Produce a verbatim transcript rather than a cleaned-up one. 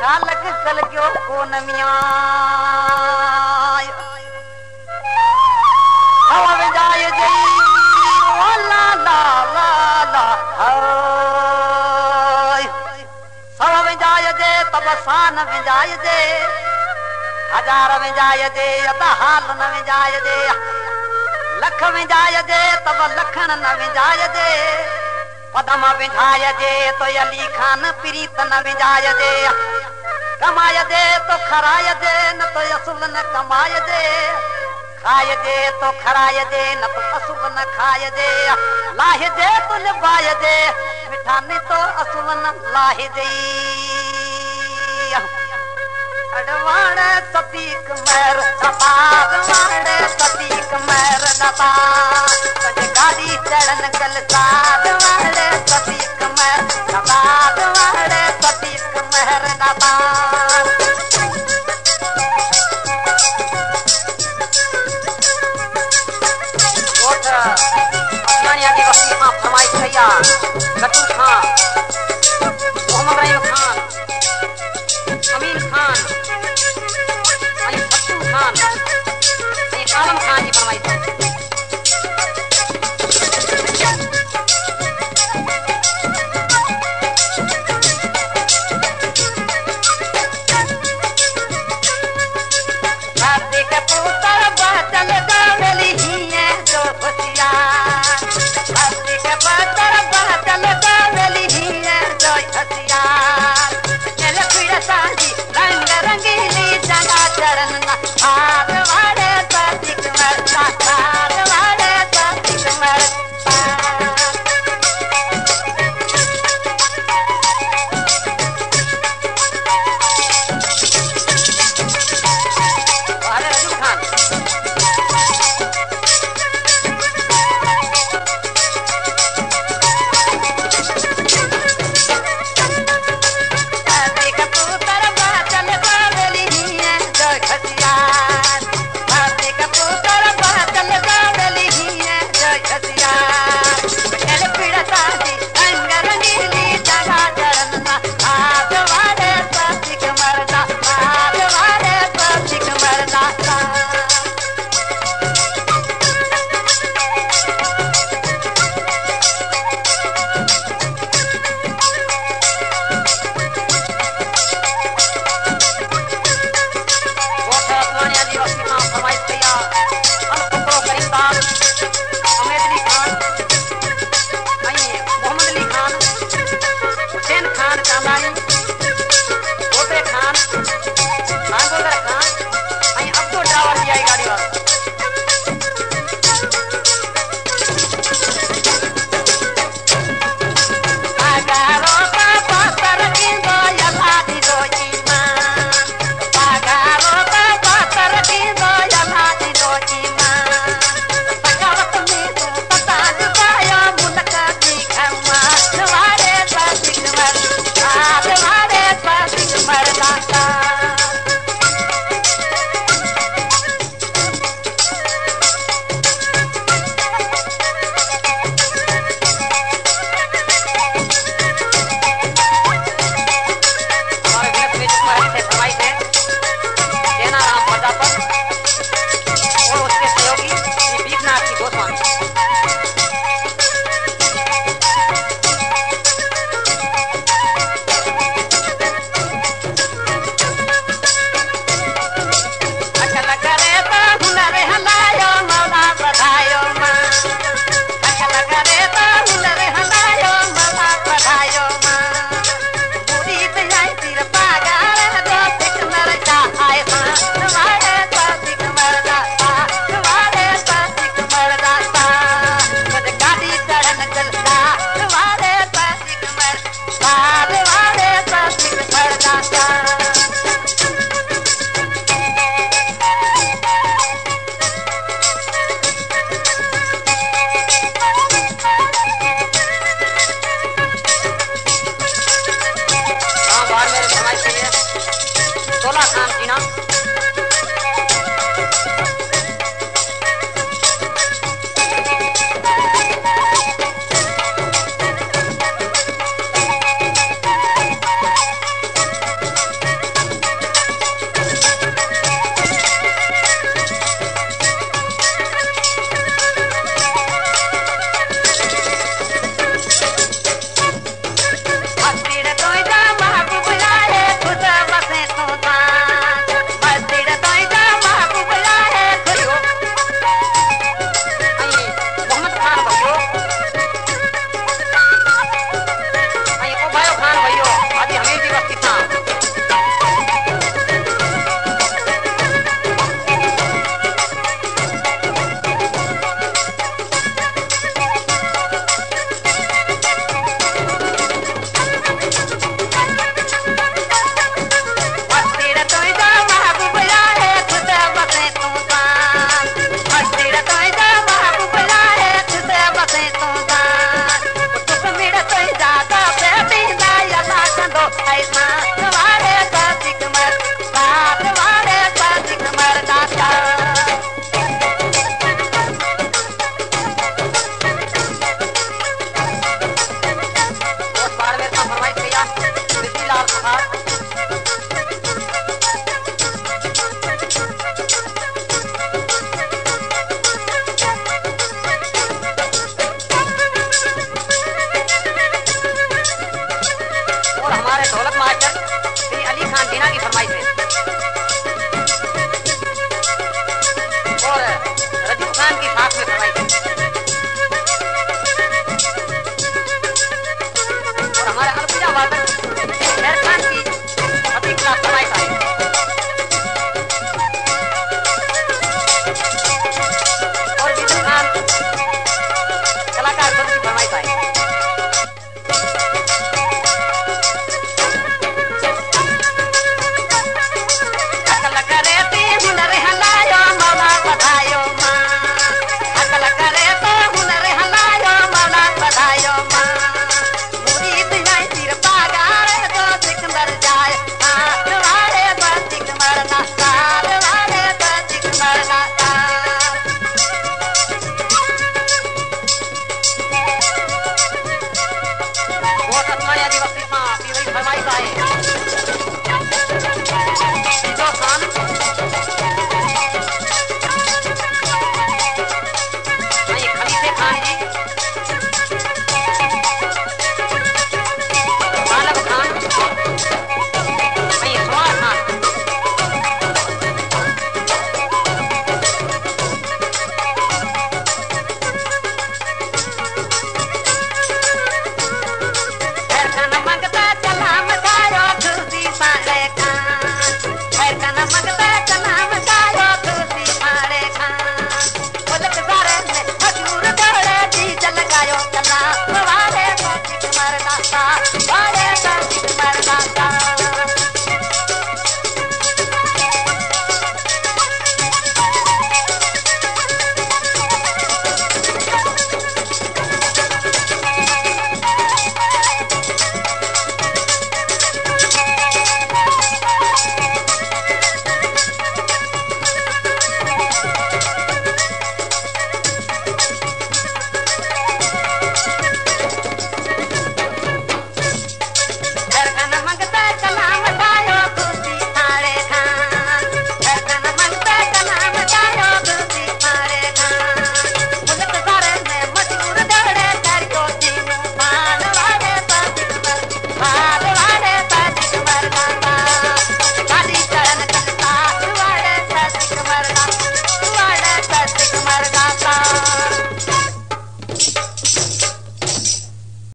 खालक कल क्यों कोन मिया हवा में जाए जी ओ ला ला ला ला सवा में जाए जे तब सान में जाए जे हजार में जाए जे अदा हाल न में जाए जे लख में जाए जे तब लखन न में जाए जे पदम विझाय जे तो अली खान प्रीत न विझाय जे कमाय जे तो खराय जे न तो असुल न कमाय जे खाय जे तो खराय जे न तो असुल न खाय जे लाह जे तो लिबाय जे मिठा न तो असुल न लाह जे अडवाड़े सतीक मेर दबाद वाड़े सतीक मेर दबाद तुझे गाड़ी चढ़न कल साद वाड़े सतीक मेर दबाद वाड़े सतीक मेर दबाद ओठ मानिया की वसी मां फरमाई सैया गट्टू खान मोहम्मद रहीम खान अमीर खान खान आलम खान की फरमाइश है सोलह खान जीना